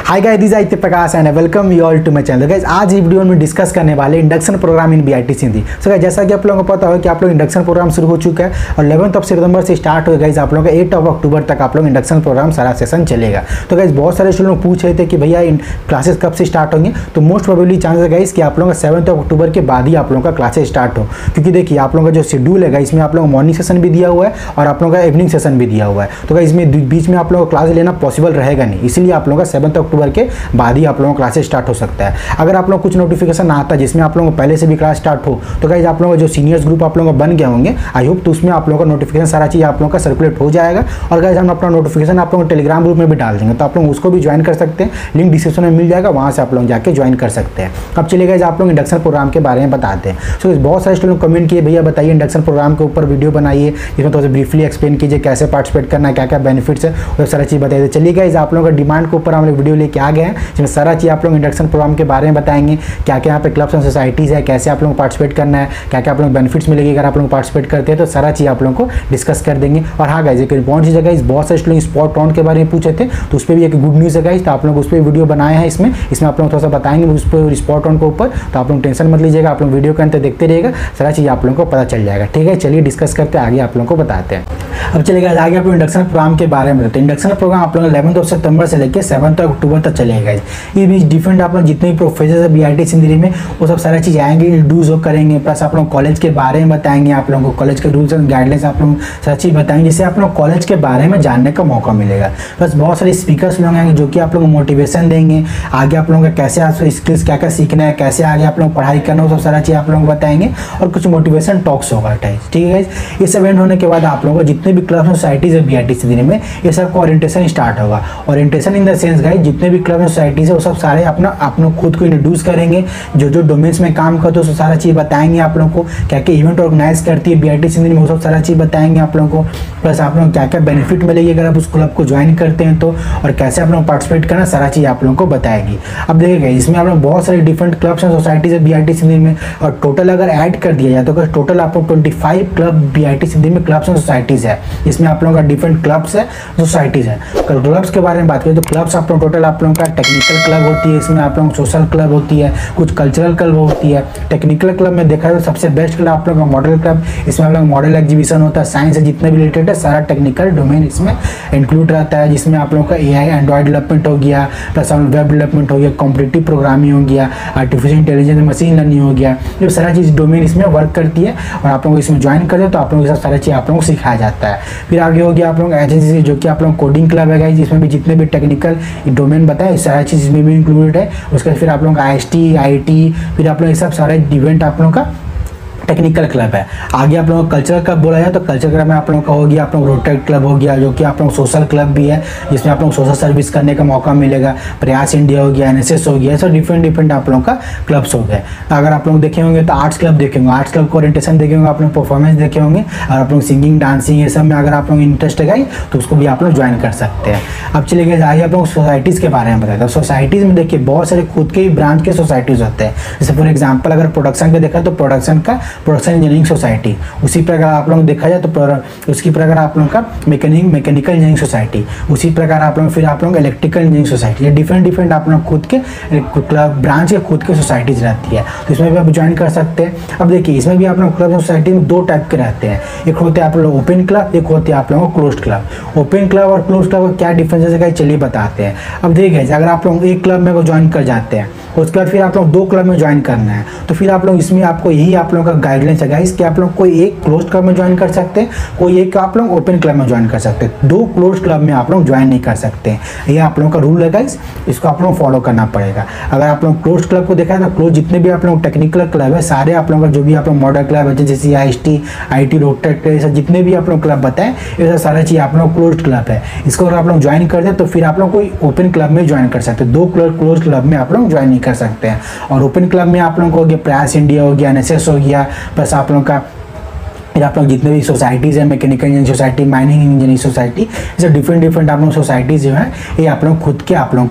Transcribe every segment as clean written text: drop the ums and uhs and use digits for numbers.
Hi guys, this is Prakash and welcome you all to my channel. Guys आज इस video में discuss करने वाले induction programme in BITC Hindi. So guys जैसा कि आप लोगों को पता हो कि आप लोग इंडक्शन प्रोग्राम शुरू हो चुका है और 11 सितंबर से स्टार्ट हो गाइस। आप लोगों का 8 अक्टूबर तक आप लोग इंडक्शन प्रोग्राम सारा सेशन चलेगा। तो गाइस बहुत सारे स्टूडेंट पूछ रहे थे कि भैया क्लासेस कब से स्टार्ट होंगे, तो मोस्ट प्रोबेबली चांस है गाइस कि आप लोगों का 7 अक्टूबर के बाद ही आप लोगों का क्लासेस स्टार्ट हो, क्योंकि देखिए आप लोगों का जो शेड्यूल है इसमें आप लोगों को मॉर्निंग सेशन भी दिया हुआ है और आप लोगों का इवनिंग सेशन भी दिया हुआ है। तो गाइस इसमें बीच में आप लोगों को क्लास लेना पॉसिबल रहेगा नहीं, इसलिए आप लोगों का 7 अक्टूबर के बाद ही आप लोगों का क्लासेस स्टार्ट हो सकता है। अगर आप लोगों को कुछ नोटिफिकेशन आता है जिसमें आप लोगों को पहले से भी क्लास स्टार्ट हो, तो गाइस आप लोगों का जो सीनियर्स ग्रुप आप लोगों का बन गए होंगे आई होप, तो उसमें आप लोगों का नोटिफिकेशन सारा चीज़ आप लोगों का सर्कुलेट हो जाएगा। और गाइस हम अपना नोटिफिकेशन आप लोगों को टेलीग्राम ग्रुप में भी डाल देंगे, तो आप लोग उसको भी ज्वाइन कर सकते हैं। लिंक डिस्क्रिप्शन में मिल जाएगा, वहाँ से आप लोग जाके ज्वाइन कर सकते हैं। अब चलिए गाइस आप लोग इंडक्शन प्रोग्राम के बारे में बताते हैं। सो बहुत सारे स्टूडेंट कमेंट किए भैया बताइए इंडक्शन प्रोग्राम के ऊपर वीडियो बनाइए, जिसमें थोड़ा सा ब्रीफली एक्सप्लेन कीजिए कैसे पार्टिसिपेट करना है, क्या क्या बेनिफिट्स है, वो सारा चीज़ बताइए। चलिए गाइस आप लोगों का डिमांड के ऊपर हम लोग वीडियो लेके आ गए हैं, जिसमें सारा चीज़ आप लोग इंडक्शन प्रोग्राम के बारे में बताएंगे। क्या क्या यहाँ पे क्लब्स एंड सोसाइटीज़ है, कैसे आप लोगों को पार्टिसिपेट करना है, क्या क्या आप लोग बेनिफिट्स मिलेगी अगर आप लोग पार्टिसिपेट करते हैं, तो सारा चीज़ आप लोगों को डिस्कस कर देंगे। और हाँ गाइस एक इंपॉर्टेंट चीज़ है गाइस, बहुत सारे स्टूडेंट स्पॉट राउंड के बारे में पूछे थे, तो उस पर भी एक गुड न्यूज़ है गाइस, तो आप लोग उस पर वीडियो बनाए हैं। इसमें आप लोग थोड़ा सा बताएंगे उस पर स्पॉट राउंड के ऊपर, तो आप लोग टेंशन मत लीजिएगा, आप लोग वीडियो के अंदर देखते रहिएगा, सारा चीज़ आप लोगों को पता चल जाएगा। ठीक है, चलिए डिस्कस करते हैं, आगे आप लोगों को बताते हैं। अब चलिएगा आगे आप लोग इंडक्शन प्रोग्राम के बारे में बताते हैं। इंडक्शन प्रोग्राम आप लोग 11 सितंबर से लेकर 7 अक्टूबर तक चलेगा। ये भी डिफरेंट आप लोग जितने भी प्रोफेसर है बीआईटीसी हिंदी में, वो सब सारा चीज़ आएंगे, इंट्रोड्यूस करेंगे, प्लस आप लोग कॉलेज के बारे में बताएंगे, आप लोगों को कॉलेज के रूल्स एंड गाइडलाइंस आप लोग सारा चीज़ बताएंगे, जिससे आप लोग कॉलेज के बारे में जानने का मौका मिलेगा। प्लस बहुत सारे स्पीकर्स लोग आएंगे जो कि आप लोगों को मोटिवेशन देंगे, आगे आप लोगों का कैसे आप स्किल्स क्या क्या सीखना है, कैसे आगे आप लोग पढ़ाई करना, वो सब सारा चीज़ आप लोगों को बताएंगे। और कुछ मोटिवेशन टॉक्स होगा। ठीक है गाइस, ये सब एंड होने के बाद आप लोगों को जितने भी क्लब सोसाइटीज़ है बीआईटीसी हिंदी में, ये सब का ओरिएंटेशन स्टार्ट होगा। Orientation in the sense guys, जितने भी क्लब सोसाइटीज़ है वो सब सारे अपना खुद को इंट्रोड्यूस करेंगे, जो डोमेन्स में काम करते हो सारा चीज़ बताएंगे आप लोगों को, क्या क्या इवेंट ऑर्गेनाइज करती है बीआईटीसी हिंदी में, वो सब सारा चीज़ बताएंगे आप लोगों को। प्लस आप लोग क्या क्या बेनिफिट मिलेगी अगर आप उस क्लब को ज्वाइन करते हैं तो, और कैसे आप लोग पार्टिसिपेट करना, सारा चीज़ आप लोगों को बताएगी। अब देखिएगा इसमें आप लोग बहुत सारे डिफरेंट क्लब्स एंड सोसाइटीज़ है बीआईटीसी हिंदी में, और टोटल अगर ऐड कर दिया जाए तो टोटल आप लोग 25 क्लब बीआईटीसी हिंदी में क्लब्स एंड सोसाइटीज़ है। इसमें आप लोगों का डिफरेंट क्लब्स है, सोसाइटीज़ है। क्लब्स के बारे में बात करें तो क्लब्स आप लोग टोटल आप लोगों का टेक्निकल क्लब होती है, इसमें आप लोगों सोशल क्लब होती है, कुछ कल्चरल क्लब होती है। टेक्निकल क्लब में देखा जाए तो सबसे बेस्ट क्लब आप लोगों का मॉडल क्लब, इसमें आप लोग मॉडल एग्जीबिशन होता है, साइंस से जितने भी रिलेटेड है सारा टेक्निकल डोमेन इसमें इंक्लूड रहता है, जिसमें आप लोगों का एआई एंड्रॉइड डेवलपमेंट हो गया, प्लस वेब डेवलपमेंट हो गया, कॉम्पिटिटिव प्रोग्रामिंग हो गया, आर्टिफिशियल इंटेलिजेंस मशीन लर्निंग हो गया, ये सारा चीज़ डोमेन इसमें वर्क करती है। और आप लोग इसमें ज्वाइन करें तो आप लोगों के साथ सारा चीज़ आप लोगों को सिखाया जाता है। फिर आगे हो गया आप लोग एजेंसी, जो कि आप लोग कोडिंग क्लब है गाइस, जिसमें भी जितने भी टेक्निकल डोमेन बताए सारा चीज़ इसमें भी इंक्लूडेड है। उसके बाद फिर आप लोगों का आईएसटी, आईटी, फिर आप लोग ये सब सारा इवेंट आप लोगों का टेक्निकल क्लब है। आगे आप लोगों को कल्चरल क्लब बोला जाए तो कल्चरल क्लब में आप लोगों का हो गया, आप लोग रोटरी क्लब हो गया, जो कि आप लोग सोशल क्लब भी है, जिसमें आप लोग सोशल सर्विस करने का मौका मिलेगा। प्रयास इंडिया हो गया, एनएसएस हो गया, सब डिफरेंट आप लोगों का क्लब्स हो गए। अगर आप लोग देखे होंगे तो आर्ट्स क्लब देखे होंगे, आर्ट्स क्लब को ओरिएंटेशन देखे होंगे, आप लोग परफॉर्मेंस देखे होंगे, और आप लोग सिंगिंग डांसिंग ये सब में अगर आप लोग इंटरेस्ट है तो उसको भी आप लोग ज्वाइन कर सकते हैं। अब चलिए गए आगे आप लोग सोसाइटीज़ के बारे में बताते हैं। सोसाइटीज़ में देखिए बहुत सारे खुद के ही ब्रांच के सोसाइटीज़ होते हैं। जैसे फॉर एग्जाम्पल अगर प्रोडक्शन का देखा तो प्रोडक्शन इंजीनियरिंग सोसाइटी, उसी प्रकार आप लोग देखा जाए तो उसकी प्रकार आप लोगों का मैकेनिकल इंजीनियरिंग सोसाइटी, उसी प्रकार आप लोग फिर आप लोग इलेक्ट्रिकल इंजीनियरिंग सोसाइटी, ये डिफरेंट आप लोग खुद के क्लब ब्रांच के खुद के सोसाइटीज रहती है, तो इसमें भी आप ज्वाइन कर सकते हैं। अब देखिए इसमें भी आप लोग क्लब सोसाइटी में दो टाइप के रहते हैं, एक होते हैं आप लोग ओपन क्लब, एक होते हैं आप लोगों को क्लोज्ड क्लब। ओपन क्लब और क्लोज्ड क्लब का क्या डिफरेंस है चलिए बताते हैं। अब देखिए अगर आप लोग एक क्लब में ज्वाइन कर जाते हैं, उसके बाद फिर आप लोग 2 क्लब में ज्वाइन करना है, तो फिर आप लोग इसमें आपको यही आप लोगों का गाइडलाइंस है गाइस कि आप लोग कोई एक क्लोज्ड क्लब में ज्वाइन कर सकते हैं, कोई एक आप लोग ओपन क्लब में ज्वाइन कर सकते हैं। 2 क्लोज्ड क्लब में आप लोग ज्वाइन नहीं कर सकते, ये आप लोगों का रूल है गाइस, इसको आप लोग फॉलो करना पड़ेगा। अगर आप लोग क्लोज्ड क्लब को देखा है तो क्लोज जितने भी आप लोग टेक्निकल क्लब है सारे आप लोगों का, जो भी आप लोग मॉडल क्लब है जैसे आईएसटी, आईटी, रोटरी, ऐसा जितने भी आप लोग क्लब बताएं ये सारा चीज़ आप लोग क्लोज्ड क्लब है। इसको अगर आप लोग ज्वाइन करते हैं तो फिर आप लोग कोई ओपन क्लब में ज्वाइन कर सकते हैं। 2 क्लोज क्लब में आप लोग ज्वाइन नहीं कर सकते हैं। और ओपन क्लब में आप लोगों को हो गया प्रयास इंडिया हो गया, एनएसएस हो गया, प्लस आप लोगों का फिर आप लोग जितने भी सोसाइटीज़ हैं, mechanical engineering society, mining engineering society, ऐसे डिफरेंट आप लोग सोसाइटीज़ जो हैं ये आप लोग खुद के आप लोगों का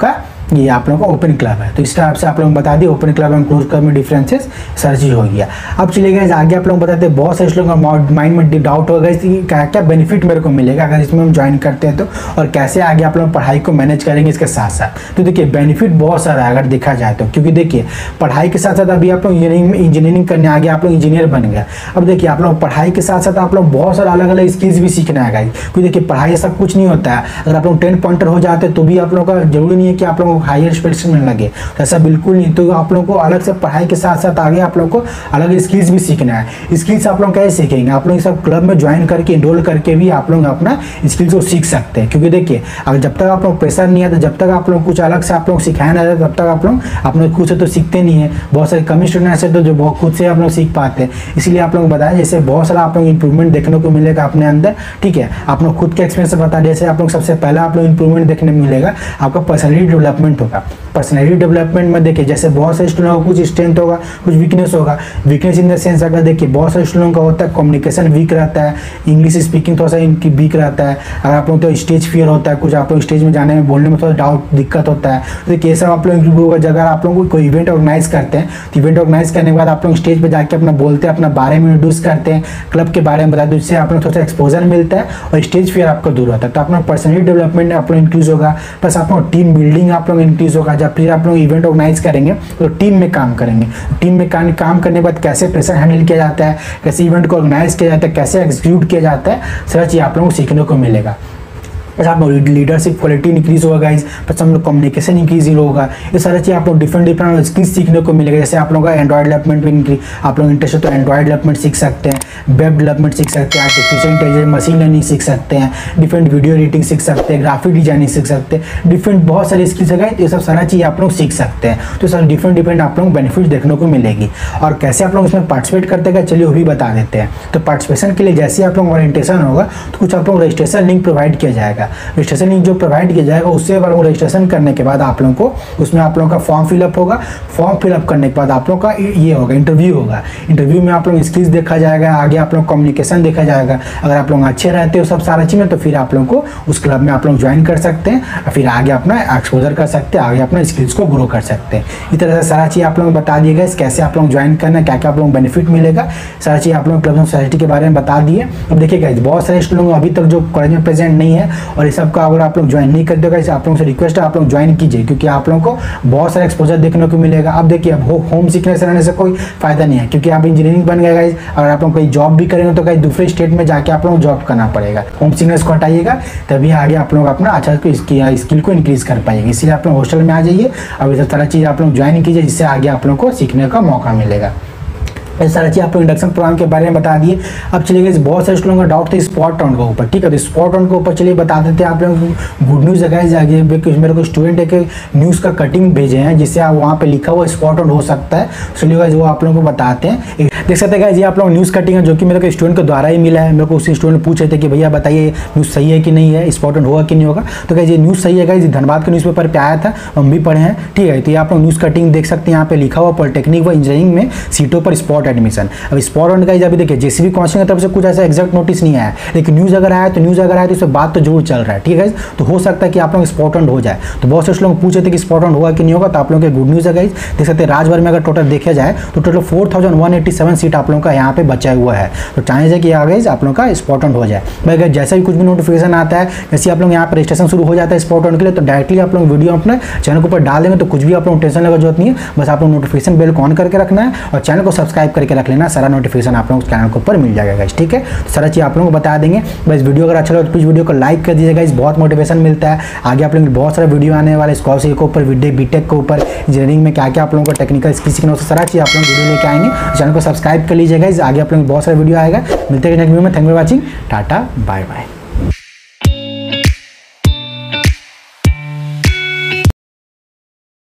ये आप लोगों का ओपन क्लब है। तो इस टाइप से आप लोग बता दिए open club and close club में डिफरेंसेस, सारी चीज़ हो गया। अब चलिए गाइस आगे आप लोग बताते हैं, बहुत सारे लोगों का माइंड में डाउट होगा कि क्या क्या बेनिफिट मेरे को मिलेगा अगर इसमें हम ज्वाइन करते हैं तो, और कैसे आगे आप लोग पढ़ाई को मैनेज करेंगे इसके साथ साथ। तो देखिए बेनिफिट बहुत सारा है अगर देखा जाए तो, क्योंकि देखिए पढ़ाई के साथ साथ अभी आप लोग इंजीनियरिंग करने आगे आप लोग इंजीनियर बन गए। अब देखिए आप लोग पढ़ाई के साथ साथ आप लोग बहुत सारा अलग अलग स्किल्स भी सीखना है गाइस, क्योंकि देखिए पढ़ाई सब कुछ नहीं होता है। अगर आप लोग 10 पॉइंटर हो जाते हैं तो भी आप लोग का जरूरी नहीं है कि आप लोगों को हायर स्पेशल में लगे, तो ऐसा बिल्कुल नहीं। तो आप लोगों को अलग से पढ़ाई के साथ साथ आगे आप लोग को अलग स्किल्स भी सीखना है। स्किल्स आप लोग कैसे सीखेंगे, आप लोग सब क्लब में ज्वाइन करके इनरोल करके भी आप लोग अपना स्किल्स को सीख सकते हैं। क्योंकि देखिए अगर जब तक आप लोग प्रेशर नहीं आता, जब तक आप लोग कुछ अलग से आप लोग सिखाया ना जाए, तब तक आप लोग अपने खुद से तो सीखते नहीं है। बहुत सारे कम स्टूडेंट ऐसे तो जो बहुत खुद से आप लोग सीख पाते हैं। इसलिए आप लोग बताया जैसे बहुत सारा आप लोग इंप्रूवमेंट देखने को मिलेगा अपने अंदर, ठीक है। आप लोग खुद के एक्सपीरियंस से बता, जैसे आप लोग सबसे पहले आप लोग इंप्रूवमेंट देखने मिलेगा आपका पर्सनैलिटी डेवलपमेंट होगा। पर्सनैलिटी डेवलपमेंट में देखिए जैसे बहुत सारे स्टूडेंट को कुछ स्ट्रेंथ होगा, कुछ वीकनेस होगा। वीकनेस इन द सेंस अगर देखिए बहुत सारे स्टूडेंट का होता है कम्युनिकेशन वीक रहता है, इंग्लिश स्पीकिंग थोड़ा सा इनकी वीक रहता है। अगर आप लोग तो स्टेज फियर होता है, कुछ आप लोग स्टेज में जाने में बोलने में थोड़ा डाउट दिक्कत होता है, तो देखिए सब आप लोग इंप्रूव होगा। जगह आप लोग कोई इवेंट ऑर्गेनाइज करते हैं तो इवेंट ऑर्गेनाइज करने के बाद आप लोग स्टेज पर जाकर अपना बोलते हैं, अपना बारे में इंट्रोड्यूस करते हैं, क्लब के बारे में बताते हैं, जिससे आप लोग थोड़ा सा एक्सपोजर मिलता है और स्टेज फियर आपका दूर होता है। तो अपना पर्सनैलिटी डेवलपमेंट आप लोग इंक्रीज होगा, प्लस आप लोग टीम बिल्डिंग आप लोग इंक्रीज होगा। जब फिर आप लोग इवेंट ऑर्गेनाइज करेंगे तो टीम में काम करेंगे। टीम में काम करने के बाद कैसे प्रेशर हैंडल किया जाता है, कैसे इवेंट को ऑर्गेनाइज किया जाता है, कैसे एग्जीक्यूट किया जाता है, सारा चीज़ आप लोगों को सीखने को मिलेगा। जैसे आप लोग लीडरशिप क्वालिटी इंक्रीज होगा गाइस, प्लस हम लोग कम्युनिकेशन इंक्रीज होगा। ये सारी चीज़ आप लोग डिफरेंट स्किल्स सीखने को मिलेगा। जैसे आप लोगों का एंड्रॉइड डेवलपमेंट में आप लोग इंटरेस्ट है तो एंड्रॉइड डेवलपमेंट सीख सकते हैं, वेब डेवलपमेंट सीख सकते हैं, आर्टिफिशियल इंटेलिजेंस मशीन लर्निंग सीख सकते हैं, डिफरेंट वीडियो एडिटिंग सीख सकते हैं, ग्राफिक डिजाइनिंग सीख सकते हैं, डिफरेंट बहुत सारी स्किल्स है गाइस। ये सब सारा चीज़ आप लोग सीख सकते हैं। तो सर डिफरेंट आप लोग बेनिफिट देखने को मिलेगी। और कैसे आप लोग इसमें पार्टिसिपेट करते हैं चलिए वो भी बता देते हैं। तो पार्टिसिपेशन के लिए जैसे आप लोग ओरिएंटेशन होगा तो कुछ आप लोग रजिस्ट्रेशन लिंक प्रोवाइड किया जाएगा। रजिस्ट्रेशन लिंक जो प्रोवाइड किया जाएगा उससे रजिस्ट्रेशन करने के बाद आप लोगों को उसमें आप लोगों का फॉर्म फिलअप होगा। फॉर्म फिलअप करने के बाद आप लोगों का ये होगा इंटरव्यू होगा। इंटरव्यू में आप लोग स्किल्स देखा जाएगा, आगे आप लोग कम्युनिकेशन देखा जाएगा। अगर आप लोग अच्छे रहते हो सब सारा चीज़ में तो फिर आप लोगों को उस क्लब में आप लोग ज्वाइन कर सकते हैं और फिर आगे अपना एक्सपोजर कर सकते हैं, आगे अपना स्किल्स को ग्रो कर सकते हैं। इस तरह से सारा चीज़ आप लोग बता दिए गए कैसे आप लोग ज्वाइन करना है, क्या क्या आप लोग बेनिफिट मिलेगा, सारा चीज़ आप लोग क्लब ऑफ सोसाइटी के बारे में बता दिए। अब देखिएगा बहुत सारे स्टूडेंट अभी तक जो कॉलेज में प्रेजेंट नहीं है और ये सब का अगर आप लोग ज्वाइन नहीं करते हो आप लोगों से रिक्वेस्ट है आप लोग ज्वाइन कीजिए, क्योंकि आप लोगों को बहुत सारा एक्सपोजर देखने को मिलेगा। अब देखिए अब होम सिकनेस रहने से कोई फायदा नहीं है, क्योंकि आप इंजीनियरिंग बन गए गाइस, अगर आप लोग कोई जॉब भी करेंगे तो गाइस दूसरे स्टेट में जाके आप लोग जॉब करना पड़ेगा। होम सिकनेस को हटाइएगा तभी आगे आप लोग अपना अच्छा स्किल को इंक्रीज कर पाएंगे। इसलिए आप लोग हॉस्टल में आ जाइए, अब इस तरह चीज़ आप लोग ज्वाइन कीजिए, जिससे आगे आप लोग को सीखने का मौका मिलेगा। ये सारा चीज़ आप लोग इंडक्शन प्रोग्राम के बारे में बता दिए। अब चलिए बहुत सारे स्टूडेंट का डाउट था स्पॉट ऑन के ऊपर, ठीक है। तो स्पॉट ऑन के ऊपर चलिए बता देते हैं आप लोग गुड न्यूज़ है आगे। मेरे को स्टूडेंट है कि न्यूज़ का कटिंग भेजे हैं जिससे आप वहाँ पे लिखा हुआ स्पॉट ऑन हो सकता है। चलिए गाइस वो आप लोगों को बताते हैं। देख सकते हैं गाइस ये आप लोग न्यूज़ कटिंग है जो कि मेरे को स्टूडेंट के द्वारा ही मिला है। मेरे को उसी स्टूडेंट पूछ रहे थे कि भैया बताइए न्यूज़ सही है कि नहीं है, स्पॉट ऑन होगा कि नहीं होगा। तो गाइस ये न्यूज़ सही है गाइस, धनबाद के न्यूज़पेपर पे आया था, हम भी पढ़े हैं, ठीक है। तो ये आप लोग न्यूज़ कटिंग देख सकते हैं, यहाँ पे लिखा हुआ पॉलिटेक्निक व इंजीनियरिंग में सीटों पर स्पॉट एडमिशन। अब स्पॉट ऑन गाइस अभी देखिए जेसीबी काउंसिल की तरफ से कुछ ऐसा एग्जैक्ट नोटिस नहीं आया, लेकिन न्यूज़ अगर आया तो इससे बात तो जरूर चल रहा है, ठीक है। तो हो सकता है कि आप लोग स्पॉट ऑन हो जाए। तो बहुत से लोग पूछे थे कि स्पॉट ऑन होगा कि नहीं होगा, तो आप लोगों के गुड न्यूज़ है गाइस। देख सकते हैं राज्यभर में अगर टोटल देखा जाए तो टोटल 4187 सीट आप लोगों का यहाँ पे बचा हुआ है। तो चांस है कि गाइस आप लोगों का स्पॉट ऑन हो जाए। भाई अगर जैसे भी कुछ भी नोटिफिकेशन आता है, जैसे आप लोग यहाँ पर रजिस्ट्रेशन शुरू हो जाता है स्पॉट ऑन के लिए, तो डायरेक्टली आप लोग वीडियो अपने चैनल के ऊपर डाल देंगे। तो कुछ भी आप लोग टेंशन लेने की जरूरत नहीं है, बस आप लोग नोटिफिकेशन बेल को ऑन करके रखना है और चैनल को सब्सक्राइब करके रख लेना। सारा नोटिफिकेशन आप लोग चैनल के ऊपर मिल जाएगा गाइस, ठीक है। तो सारा चीज़ आप लोगों को बता देंगे। बस वीडियो अगर अच्छा लगे तो प्लीज़ वीडियो को लाइक कर दीजिएगा, इस बहुत मोटिवेशन मिलता है। आगे आप लोग बहुत सारा वीडियो आने वाले स्कॉलरशिप के ऊपर, बीटेक के ऊपर, इंजीनियरिंग में क्या क्या आप लोगों को टेक्निकल स्किल सीखना हो, सारा चीज़ आप लोग वीडियो लेके आएंगे। चैनल को सब्सक्राइब कर लीजिएगा, आगे आप लोग बहुत सारा वीडियो आएगा। मिलते हैं नेक्स्ट वीडियो में। Thank you for watching, tata bye bye.